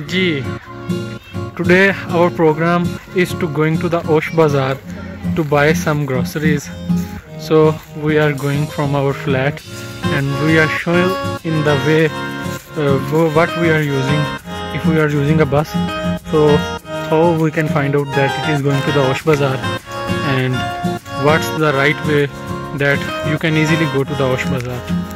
Ji, today our program is to going to the Osh Bazaar to buy some groceries. So we are going from our flat and we are showing in the way what we are using if we are using a bus. So how we can find out that it is going to the Osh Bazaar and what's the right way that you can easily go to the Osh Bazaar.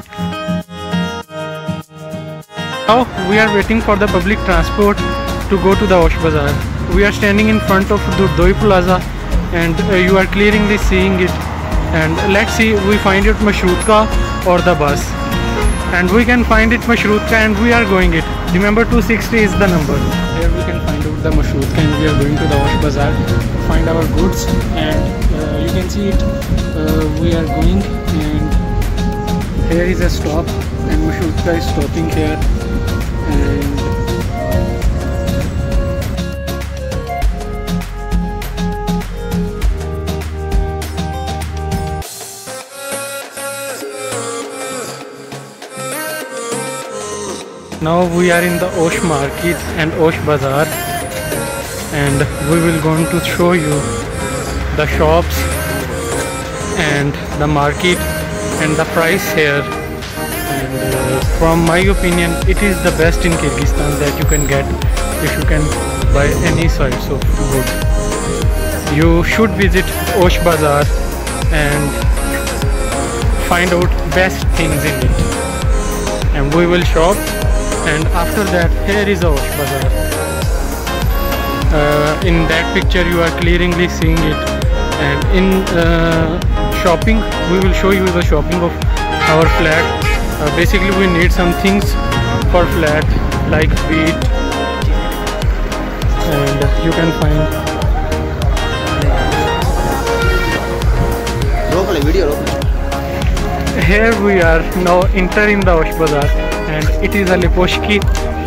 Now we are waiting for the public transport to go to the Osh Bazaar. We are standing in front of Doi Plaza and you are clearly seeing it. And let's see, we find it Mashrutka or the bus. And we can find it Mashrutka and we are going it. Remember 260 is the number. Here we can find out the Mashrutka and we are going to the Osh Bazaar to find our goods. And you can see it, we are going and here is a stop and Mashrutka is stopping here. And now we are in the Osh Market and Osh Bazaar and we will going to show you the shops and the market and the price here. And from my opinion, it is the best in Kyrgyzstan that you can get if you can buy any sorts of good. You should visit Osh Bazaar and find out best things in it. And we will shop. And after that, here is Osh Bazaar. In that picture you are clearly seeing it. And in shopping, we will show you the shopping of our flat. Basically we need some things for flat like wheat, and you can find here we are now entering the Osh Bazaar and it is a liposhki,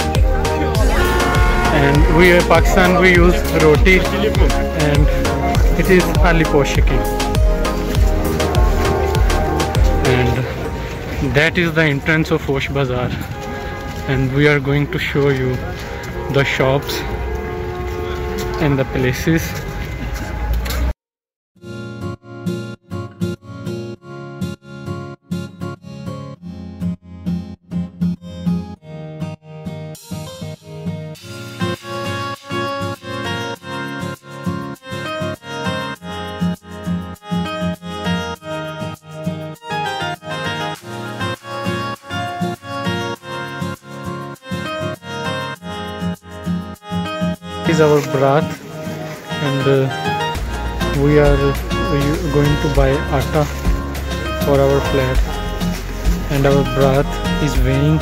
and we in Pakistan we use roti and it is a liposhki. And that is the entrance of Osh Bazaar and we are going to show you the shops and the places. Is our Baraat and we are going to buy atta for our flat, and our Baraat is weighing,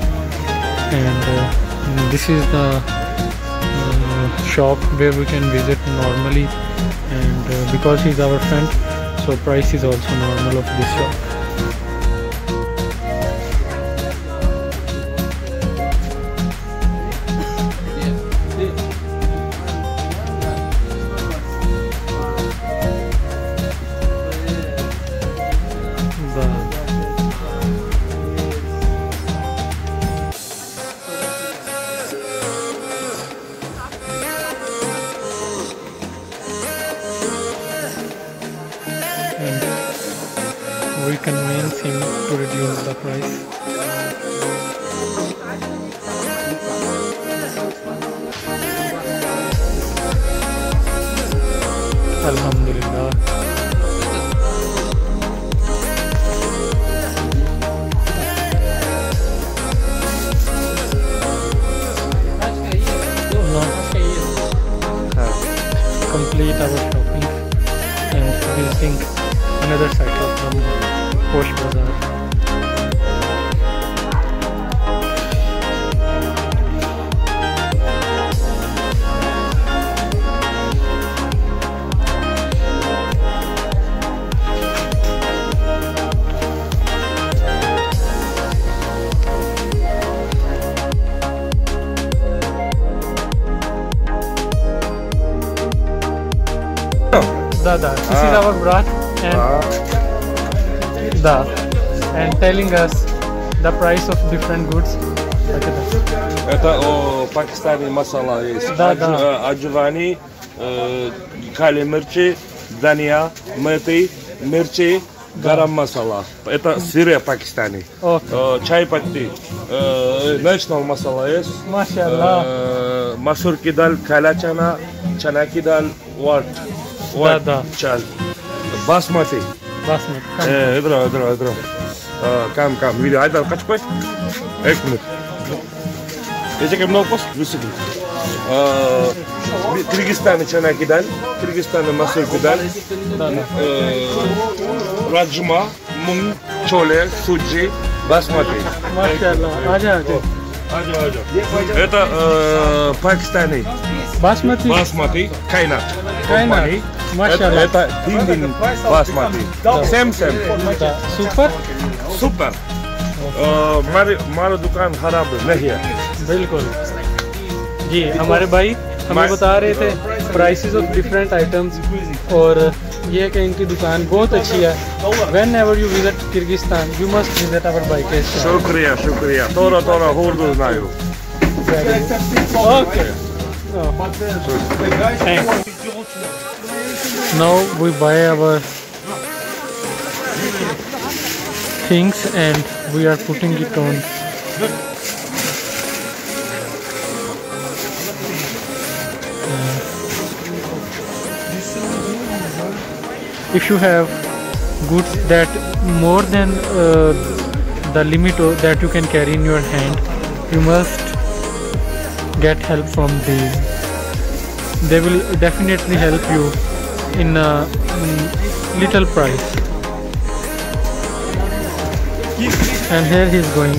and this is the shop where we can visit normally, and because he's our friend, so price is also normal of this shop. We convince him to reduce the price. Alhamdulillah. Complete our shopping and visiting another site of the Osh Bazaar. Dada, this is our Baraat and and telling us the price of different goods. Это пакистани масала есть. Да, да. Аджвани, кали мирчи, дания, мети, мирчи, гарам масала. Это сырье пакистани. Чай патти. National масала есть. Машаллах. Масур ки дал, кала чана, чана ки дал, Да, да. чал. Басмати. Basmati. اضرب كم فيديو عايز القش كويس اكمل ايش كم نوقف بسكت كyrgyzstan çana giden Kırgızstan'da Mısır giden rajma mung chole suji basmati Машаллах. Aja. это пакистани Basmati. kaynak Машаллах. это Indian basmati same Да. Супер. super हमारा दुकान खराब नहीं है बिल्कुल जी। हमारे भाई हमें बता रहे थे प्राइसेस ऑफ डिफरेंट आइटम्स और ये कि इनकी दुकान बहुत अच्छी है। Whenever you visit Kyrgyzstan you must visit our bike शुक्रिया थोड़ा hold знаю okay now we buy our things and we are putting it on if you have goods that more than the limit that you can carry in your hand, you must get help from these. They will definitely help you in a little price. And here he is going.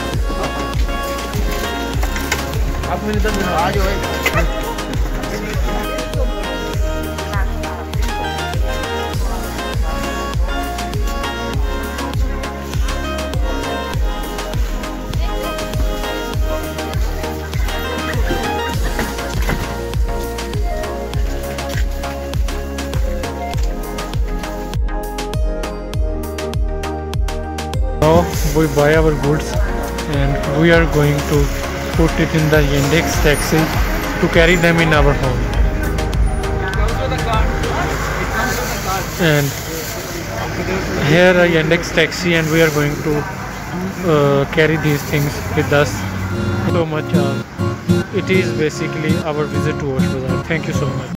Now we buy our goods and we are going to put it in the Yandex taxi to carry them in our home. And here a Yandex taxi and we are going to carry these things with us. So much. It is basically our visit to Osh Bazaar. Thank you so much.